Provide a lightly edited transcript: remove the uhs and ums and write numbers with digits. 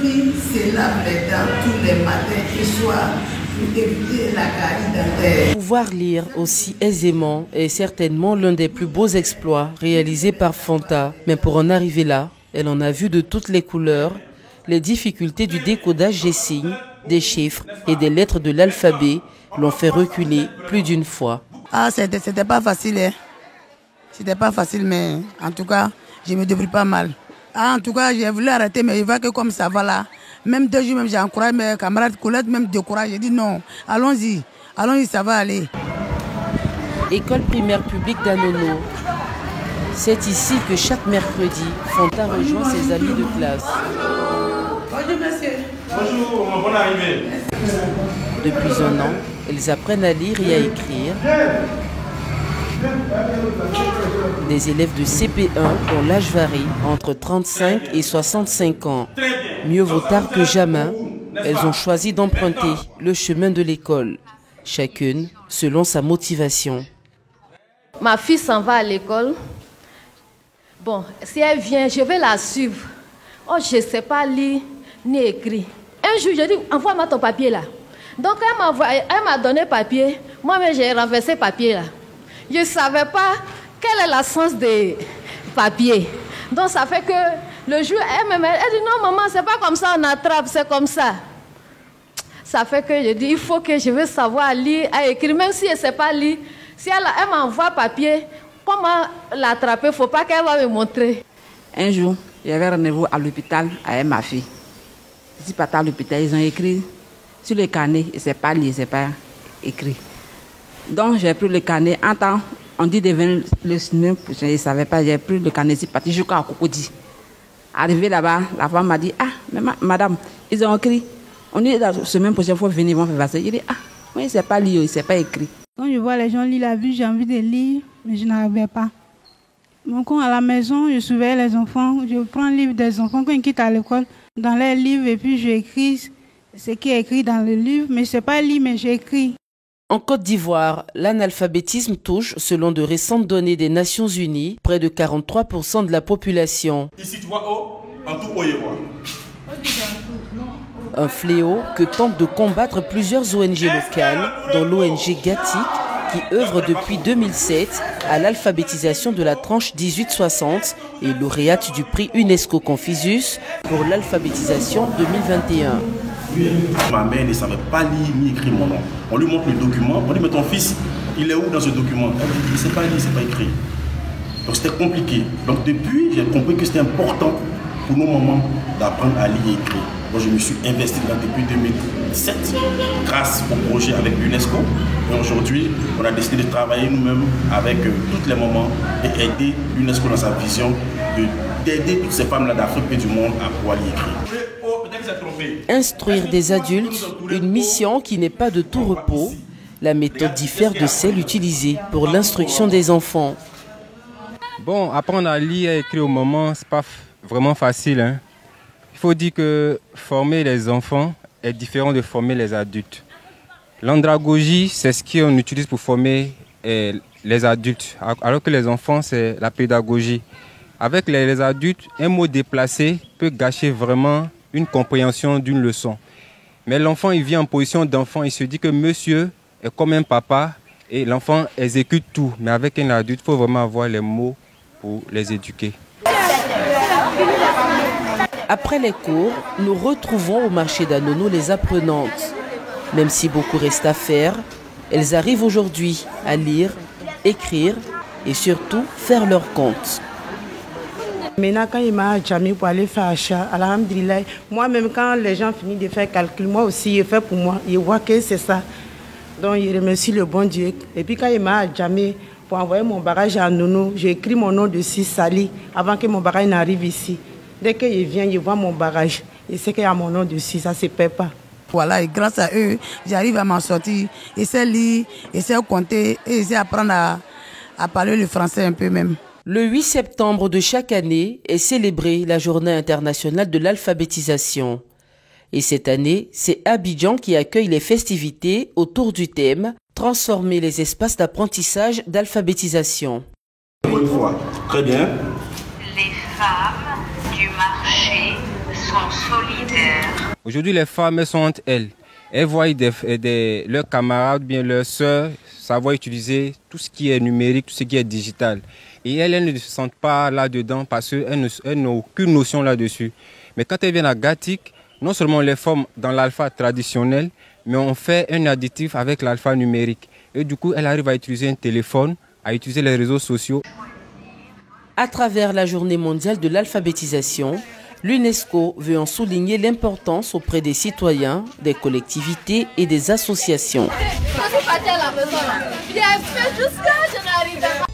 qui se lave les dents tous les matins et soirs pour éviter la carie dentaire. Pouvoir lire aussi aisément est certainement l'un des plus beaux exploits réalisés par Fanta. Mais pour en arriver là, elle en a vu de toutes les couleurs. Les difficultés du décodage des signes, des chiffres et des lettres de l'alphabet l'ont fait reculer plus d'une fois. Ah, c'était pas facile, hein. C'était pas facile, mais en tout cas, je me débrouille pas mal. Ah, en tout cas, j'ai voulu arrêter, mais je vois que comme ça va là, même 2 jours, même j'ai encouragé mes camarades, collègues, même découragés. J'ai dit non, allons-y, ça va aller. École primaire publique d'Anono. C'est ici que chaque mercredi, Fanta rejoint ses amis de classe. Bonjour, monsieur. Bonjour, bonne arrivée. Depuis 1 an, elles apprennent à lire et à écrire. Des élèves de CP1 dont l'âge varie entre 35 et 65 ans. Mieux vaut tard que jamais, elles ont choisi d'emprunter le chemin de l'école, chacune selon sa motivation. Ma fille s'en va à l'école. Bon, si elle vient, je vais la suivre. Oh, je ne sais pas lire ni écrire. Un jour, je dis, envoie-moi ton papier là. Donc, elle m'a donné papier. Moi-même, j'ai renversé papier là. Je ne savais pas quel est le sens des papiers. Donc, ça fait que le jour, elle dit, non, maman, c'est pas comme ça, on attrape, c'est comme ça. Ça fait que je dis, il faut que je veux savoir lire, à écrire, même si elle ne sait pas lire. Si elle m'envoie papier, comment l'attraper, il ne faut pas qu'elle va me montrer. Un jour, j'avais rendez-vous à l'hôpital avec ma fille. Je suis partie à l'hôpital, ils ont écrit sur le carnet, et c'est pas lire, c'est pas écrit. Donc j'ai pris le carnet, en temps, on dit de venir le semaine prochain, je ne savais pas, j'ai pris le carnet, c'est parti jusqu'à Cocody. Arrivé là-bas, la femme m'a dit, ah, mais madame, ils ont écrit, on dit la semaine prochaine, il faut venir, ils vont faire passer. J'ai dit, ah, oui, c'est pas lire, c'est pas écrit. Quand je vois les gens lire la vue, j'ai envie de lire, mais je n'arrivais pas. Donc à la maison, je surveille les enfants, je prends le livre des enfants quand ils quittent à l'école, dans les livres, et puis j'écris ce qui est écrit dans le livre, mais je ne sais pas lire, mais j'écris. En Côte d'Ivoire, l'analphabétisme touche, selon de récentes données des Nations Unies, près de 43% de la population. Ici, tu vois, en tout haut, Un fléau que tentent de combattre plusieurs ONG locales, dont l'ONG Gatik, qui œuvre depuis 2007 à l'alphabétisation de la tranche 18-60 et lauréate du prix UNESCO Confucius pour l'alphabétisation 2021. Ma mère ne savait pas lire ni écrire mon nom. On lui montre le document, on lui dit, mais ton fils, il est où dans ce document? Elle dit, il ne sait pas lire, il ne sait pas écrire. Donc c'était compliqué. Donc depuis, j'ai compris que c'était important pour nos mamans d'apprendre à lire et écrire. Donc je me suis investi là depuis 2007 grâce au projet avec l'UNESCO. Et aujourd'hui, on a décidé de travailler nous-mêmes avec toutes les mamans et aider l'UNESCO dans sa vision d'aider toutes ces femmes-là d'Afrique et du monde à pouvoir lire et écrire. Instruire des adultes, une mission qui n'est pas de tout repos. La méthode diffère de celle utilisée pour l'instruction des enfants. Bon, apprendre à lire et écrire au moment, ce n'est pas vraiment facile, hein. Il faut dire que former les enfants est différent de former les adultes. L'andragogie, c'est ce qu'on utilise pour former les adultes, alors que les enfants, c'est la pédagogie. Avec les adultes, un mot déplacé peut gâcher vraiment une compréhension d'une leçon. Mais l'enfant, il vient en position d'enfant, il se dit que monsieur est comme un papa et l'enfant exécute tout. Mais avec un adulte, il faut vraiment avoir les mots pour les éduquer. Après les cours, nous retrouvons au marché d'Anono les apprenantes. Même si beaucoup reste à faire, elles arrivent aujourd'hui à lire, écrire et surtout faire leur compte. Maintenant, quand il m'a jamais pour aller faire achat, alhamdulillah, moi-même, quand les gens finissent de faire calcul, moi aussi, il fait pour moi. Il voit que c'est ça. Donc, il remercie le bon Dieu. Et puis, quand il m'a jamais pour envoyer mon bagage à Nono, j'ai écrit mon nom dessus, Sali, avant que mon bagage n'arrive ici. Dès qu'il vient, il voit mon bagage. Il sait qu'il y a mon nom dessus, ça ne se perd pas. Voilà, et grâce à eux, j'arrive à m'en sortir. Essayer de lire, essayer de compter et essayer d'apprendre à parler le français un peu même. Le 8 septembre de chaque année est célébrée la Journée internationale de l'alphabétisation. Et cette année, c'est Abidjan qui accueille les festivités autour du thème « Transformer les espaces d'apprentissage d'alphabétisation ». Une fois, très bien. Les femmes du marché Aujourd'hui, les femmes elles sont entre elles. Elles voient leurs camarades, bien leurs sœurs, savoir utiliser tout ce qui est numérique, tout ce qui est digital. Et elles ne se sentent pas là-dedans parce qu'elles n'ont aucune notion là-dessus. Mais quand elles viennent à Gatik, non seulement on les forme dans l'alpha traditionnel, mais on fait un additif avec l'alpha numérique. Et du coup, elles arrivent à utiliser un téléphone, à utiliser les réseaux sociaux. À travers la journée mondiale de l'alphabétisation, l'UNESCO veut en souligner l'importance auprès des citoyens, des collectivités et des associations.